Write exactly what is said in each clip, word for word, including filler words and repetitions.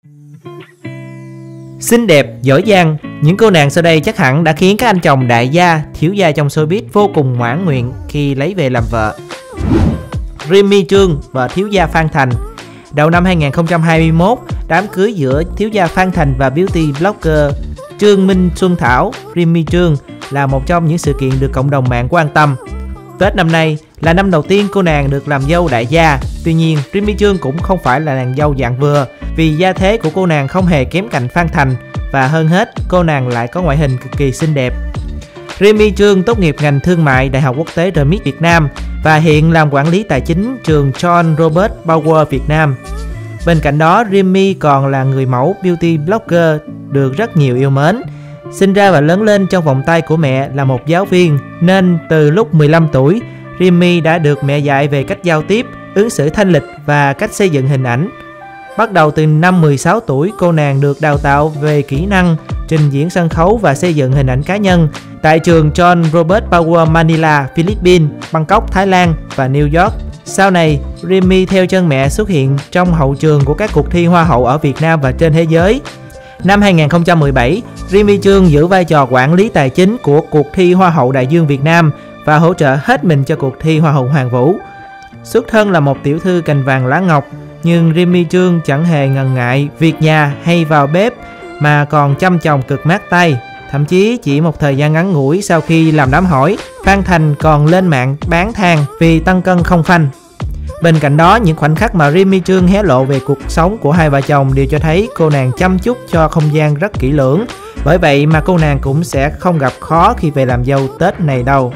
Xinh đẹp, giỏi giang, những cô nàng sau đây chắc hẳn đã khiến các anh chồng đại gia, thiếu gia trong showbiz vô cùng mãn nguyện khi lấy về làm vợ. Remy Trương, vợ thiếu gia Phan Thành. Đầu năm hai nghìn không trăm hai mươi mốt, đám cưới giữa thiếu gia Phan Thành và beauty blogger Trương Minh Xuân Thảo, Remy Trương là một trong những sự kiện được cộng đồng mạng quan tâm. Tết năm nay là năm đầu tiên cô nàng được làm dâu đại gia. Tuy nhiên, Remy Trương cũng không phải là nàng dâu dạng vừa, vì gia thế của cô nàng không hề kém cạnh Phan Thành, và hơn hết, cô nàng lại có ngoại hình cực kỳ xinh đẹp. Remy Trương tốt nghiệp ngành thương mại Đại học Quốc tế rờ em i tê Việt Nam và hiện làm quản lý tài chính trường John Robert Power Việt Nam. Bên cạnh đó, Remy còn là người mẫu beauty blogger được rất nhiều yêu mến. Sinh ra và lớn lên trong vòng tay của mẹ là một giáo viên, nên từ lúc mười lăm tuổi, Remy đã được mẹ dạy về cách giao tiếp, ứng xử thanh lịch và cách xây dựng hình ảnh. Bắt đầu từ năm mười sáu tuổi, cô nàng được đào tạo về kỹ năng trình diễn sân khấu và xây dựng hình ảnh cá nhân tại trường John Robert Power Manila, Philippines, Bangkok, Thái Lan và New York. Sau này, Remy theo chân mẹ xuất hiện trong hậu trường của các cuộc thi hoa hậu ở Việt Nam và trên thế giới. Năm hai nghìn không trăm mười bảy, Remy Trương giữ vai trò quản lý tài chính của cuộc thi Hoa hậu Đại dương Việt Nam và hỗ trợ hết mình cho cuộc thi Hoa hậu Hoàn Vũ. Xuất thân là một tiểu thư cành vàng lá ngọc, nhưng Remy Trương chẳng hề ngần ngại việc nhà hay vào bếp mà còn chăm chồng cực mát tay. Thậm chí chỉ một thời gian ngắn ngủi sau khi làm đám hỏi, Phan Thành còn lên mạng bán than vì tăng cân không phanh. Bên cạnh đó, những khoảnh khắc mà Remy Trương hé lộ về cuộc sống của hai vợ chồng đều cho thấy cô nàng chăm chút cho không gian rất kỹ lưỡng. Bởi vậy mà cô nàng cũng sẽ không gặp khó khi về làm dâu Tết này đâu.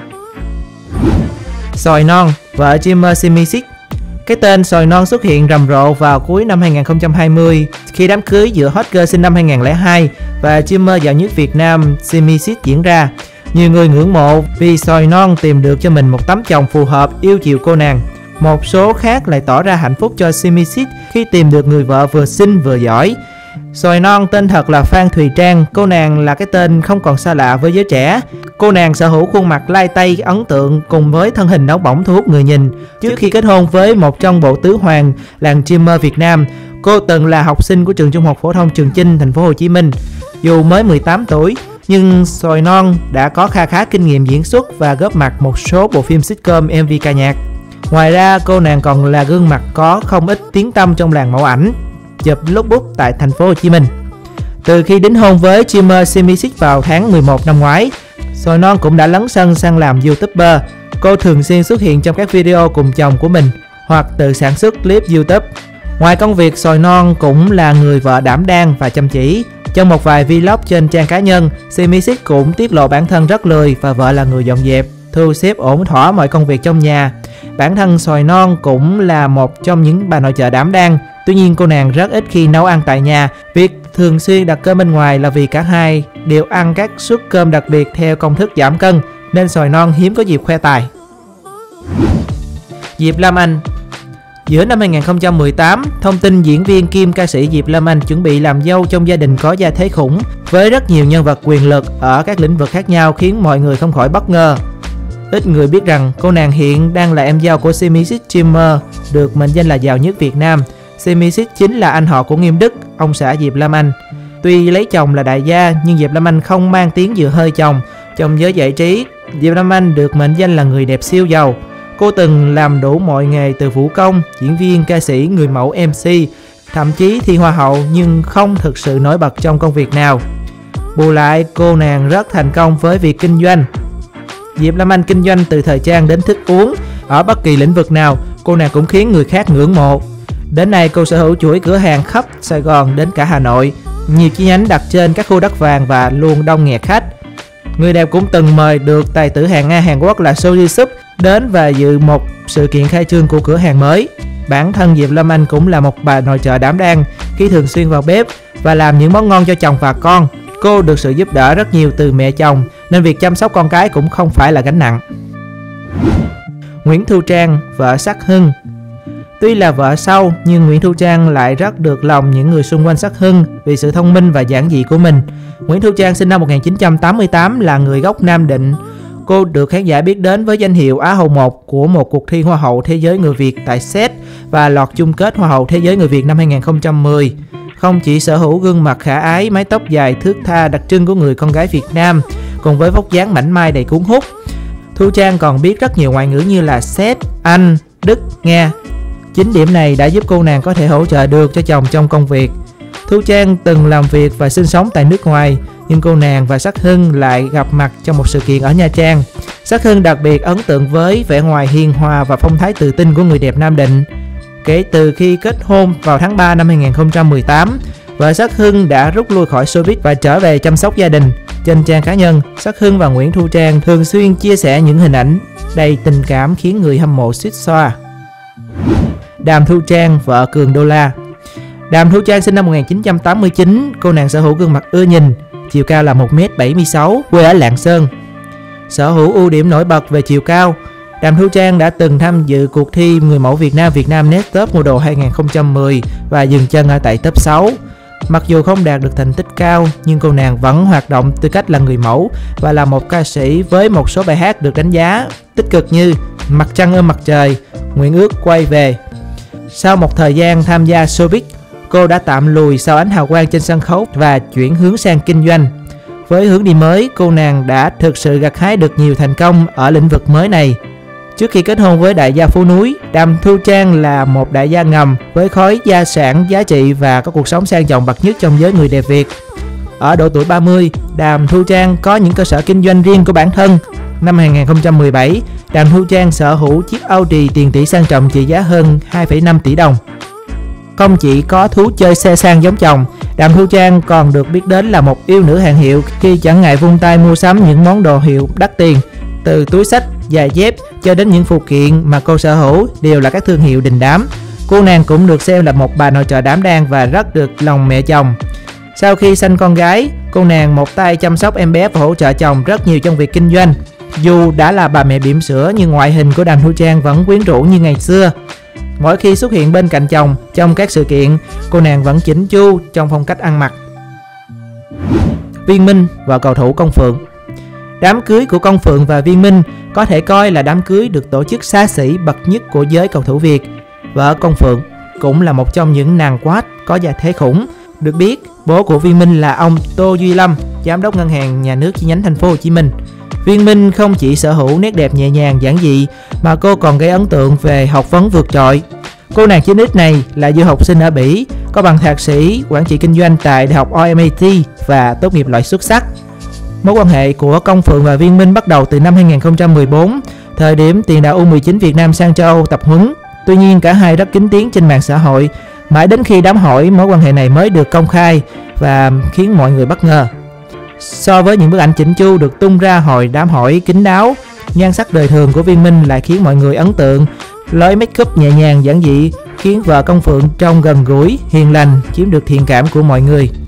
Xoài Non, vợ Jimmer Simisic. Cái tên Xoài Non xuất hiện rầm rộ vào cuối năm hai nghìn không trăm hai mươi khi đám cưới giữa hot girl sinh năm hai nghìn không trăm lẻ hai và Jimmer giàu nhất Việt Nam Simisic diễn ra. Nhiều người ngưỡng mộ vì Xoài Non tìm được cho mình một tấm chồng phù hợp yêu chiều cô nàng. Một số khác lại tỏ ra hạnh phúc cho Simisic khi tìm được người vợ vừa xinh vừa giỏi. Xoài Non tên thật là Phan Thùy Trang, cô nàng là cái tên không còn xa lạ với giới trẻ. Cô nàng sở hữu khuôn mặt lai tây ấn tượng cùng với thân hình nóng bỏng thu hút người nhìn. Trước khi kết hôn với một trong bộ tứ hoàng làng streamer Việt Nam, cô từng là học sinh của trường Trung học phổ thông Trường Chinh, thành phố Hồ Chí Minh. Dù mới mười tám tuổi, nhưng Xoài Non đã có kha khá kinh nghiệm diễn xuất và góp mặt một số bộ phim sitcom, em vê ca nhạc. Ngoài ra, cô nàng còn là gương mặt có không ít tiếng tăm trong làng mẫu ảnh chụp lookbook tại thành phố Hồ Chí Minh. Từ khi đính hôn với Jimmer Simisic vào tháng mười một năm ngoái, Xoài Non cũng đã lấn sân sang làm YouTuber. Cô thường xuyên xuất hiện trong các video cùng chồng của mình hoặc tự sản xuất clip YouTube. Ngoài công việc, Xoài Non cũng là người vợ đảm đang và chăm chỉ. Trong một vài vlog trên trang cá nhân, Simisic cũng tiết lộ bản thân rất lười và vợ là người dọn dẹp, thu xếp ổn thỏa mọi công việc trong nhà. Bản thân Xoài Non cũng là một trong những bà nội trợ đảm đang. Tuy nhiên, cô nàng rất ít khi nấu ăn tại nhà. Việc thường xuyên đặt cơm bên ngoài là vì cả hai đều ăn các suất cơm đặc biệt theo công thức giảm cân, nên Xoài Non hiếm có dịp khoe tài. Diệp Lam Anh. Giữa năm hai nghìn không trăm mười tám, thông tin diễn viên kim ca sĩ Diệp Lam Anh chuẩn bị làm dâu trong gia đình có gia thế khủng với rất nhiều nhân vật quyền lực ở các lĩnh vực khác nhau khiến mọi người không khỏi bất ngờ. Ít người biết rằng cô nàng hiện đang là em dâu của Simisic Jimmer, được mệnh danh là giàu nhất Việt Nam. Simisic chính là anh họ của Nghiêm Đức, ông xã Diệp Lam Anh. Tuy lấy chồng là đại gia, nhưng Diệp Lam Anh không mang tiếng vừa hơi chồng. Trong giới giải trí, Diệp Lam Anh được mệnh danh là người đẹp siêu giàu. Cô từng làm đủ mọi nghề từ vũ công, diễn viên, ca sĩ, người mẫu, em xê, thậm chí thi hoa hậu, nhưng không thực sự nổi bật trong công việc nào. Bù lại, cô nàng rất thành công với việc kinh doanh. Diệp Lam Anh kinh doanh từ thời trang đến thức uống. Ở bất kỳ lĩnh vực nào, cô nàng cũng khiến người khác ngưỡng mộ. Đến nay, cô sở hữu chuỗi cửa hàng khắp Sài Gòn đến cả Hà Nội, nhiều chi nhánh đặt trên các khu đất vàng và luôn đông nghẹt khách. Người đẹp cũng từng mời được tài tử hàng A Hàn Quốc là Seo Ji Sup đến và dự một sự kiện khai trương của cửa hàng mới. Bản thân Diệp Lam Anh cũng là một bà nội trợ đảm đang khi thường xuyên vào bếp và làm những món ngon cho chồng và con. Cô được sự giúp đỡ rất nhiều từ mẹ chồng, nên việc chăm sóc con cái cũng không phải là gánh nặng. Nguyễn Thu Trang, vợ Sắc Hưng. Tuy là vợ sau, nhưng Nguyễn Thu Trang lại rất được lòng những người xung quanh Sắc Hưng vì sự thông minh và giản dị của mình. Nguyễn Thu Trang sinh năm một nghìn chín trăm tám mươi tám, là người gốc Nam Định. Cô được khán giả biết đến với danh hiệu Á hậu một của một cuộc thi Hoa hậu Thế giới người Việt tại Séc và lọt chung kết Hoa hậu Thế giới người Việt năm hai nghìn không trăm mười. không chỉ sở hữu gương mặt khả ái, mái tóc dài thướt tha đặc trưng của người con gái Việt Nam, cùng với vóc dáng mảnh mai đầy cuốn hút, Thu Trang còn biết rất nhiều ngoại ngữ như là Séc, Anh, Đức, Nga. Chính điểm này đã giúp cô nàng có thể hỗ trợ được cho chồng trong công việc. Thu Trang từng làm việc và sinh sống tại nước ngoài, nhưng cô nàng và Sắc Hưng lại gặp mặt trong một sự kiện ở Nha Trang. Sắc Hưng đặc biệt ấn tượng với vẻ ngoài hiền hòa và phong thái tự tin của người đẹp Nam Định. Kể từ khi kết hôn vào tháng ba năm hai nghìn không trăm mười tám, vợ Sắc Hưng đã rút lui khỏi showbiz và trở về chăm sóc gia đình. Trên trang cá nhân, Sắc Hưng và Nguyễn Thu Trang thường xuyên chia sẻ những hình ảnh đầy tình cảm khiến người hâm mộ xuýt xoa. Đàm Thu Trang, vợ Cường Đô La. Đàm Thu Trang sinh năm một nghìn chín trăm tám mươi chín, cô nàng sở hữu gương mặt ưa nhìn, chiều cao là một mét bảy mươi sáu, quê ở Lạng Sơn. Sở hữu ưu điểm nổi bật về chiều cao, Đàm Thu Trang đã từng tham dự cuộc thi Người mẫu Việt Nam Việt Nam Next Top Model hai nghìn không trăm mười và dừng chân ở tại top sáu. Mặc dù không đạt được thành tích cao, nhưng cô nàng vẫn hoạt động tư cách là người mẫu và là một ca sĩ với một số bài hát được đánh giá tích cực như Mặt Trăng Ôm Mặt Trời, Nguyện Ước Quay Về. Sau một thời gian tham gia showbiz, cô đã tạm lùi sau ánh hào quang trên sân khấu và chuyển hướng sang kinh doanh. Với hướng đi mới, cô nàng đã thực sự gặt hái được nhiều thành công ở lĩnh vực mới này. Trước khi kết hôn với đại gia phố núi, Đàm Thu Trang là một đại gia ngầm với khối gia sản giá trị và có cuộc sống sang trọng bậc nhất trong giới người đẹp Việt. Ở độ tuổi ba mươi, Đàm Thu Trang có những cơ sở kinh doanh riêng của bản thân. Năm hai nghìn không trăm mười bảy, Đàm Thu Trang sở hữu chiếc Audi tiền tỷ sang trọng trị giá hơn hai phẩy năm tỷ đồng. Không chỉ có thú chơi xe sang giống chồng, Đàm Thu Trang còn được biết đến là một yêu nữ hàng hiệu khi chẳng ngại vung tay mua sắm những món đồ hiệu đắt tiền. Từ túi xách, giày dép cho đến những phụ kiện mà cô sở hữu đều là các thương hiệu đình đám. Cô nàng cũng được xem là một bà nội trợ đảm đang và rất được lòng mẹ chồng. Sau khi sanh con gái, cô nàng một tay chăm sóc em bé và hỗ trợ chồng rất nhiều trong việc kinh doanh. Dù đã là bà mẹ bỉm sữa nhưng ngoại hình của Đàm Thu Trang vẫn quyến rũ như ngày xưa. Mỗi khi xuất hiện bên cạnh chồng trong các sự kiện, cô nàng vẫn chỉnh chu trong phong cách ăn mặc. Viên Minh và cầu thủ Công Phượng. Đám cưới của Công Phượng và Viên Minh có thể coi là đám cưới được tổ chức xa xỉ bậc nhất của giới cầu thủ Việt. Vợ Công Phượng cũng là một trong những nàng quát có gia thế khủng. Được biết, bố của Viên Minh là ông Tô Duy Lâm, giám đốc ngân hàng nhà nước chi nhánh thành phố Hồ Chí Minh. Viên Minh không chỉ sở hữu nét đẹp nhẹ nhàng giản dị mà cô còn gây ấn tượng về học vấn vượt trội. Cô nàng chín X này là du học sinh ở Bỉ, có bằng thạc sĩ quản trị kinh doanh tại Đại học o em a tê và tốt nghiệp loại xuất sắc. Mối quan hệ của Công Phượng và Viên Minh bắt đầu từ năm hai nghìn không trăm mười bốn, thời điểm tiền đạo U mười chín Việt Nam sang châu Âu tập huấn. Tuy nhiên cả hai rất kín tiếng trên mạng xã hội, mãi đến khi đám hỏi mối quan hệ này mới được công khai và khiến mọi người bất ngờ. So với những bức ảnh chỉnh chu được tung ra hồi đám hỏi kín đáo, nhan sắc đời thường của Viên Minh lại khiến mọi người ấn tượng. Lối make up nhẹ nhàng giản dị khiến vợ Công Phượng trông gần gũi, hiền lành, chiếm được thiện cảm của mọi người.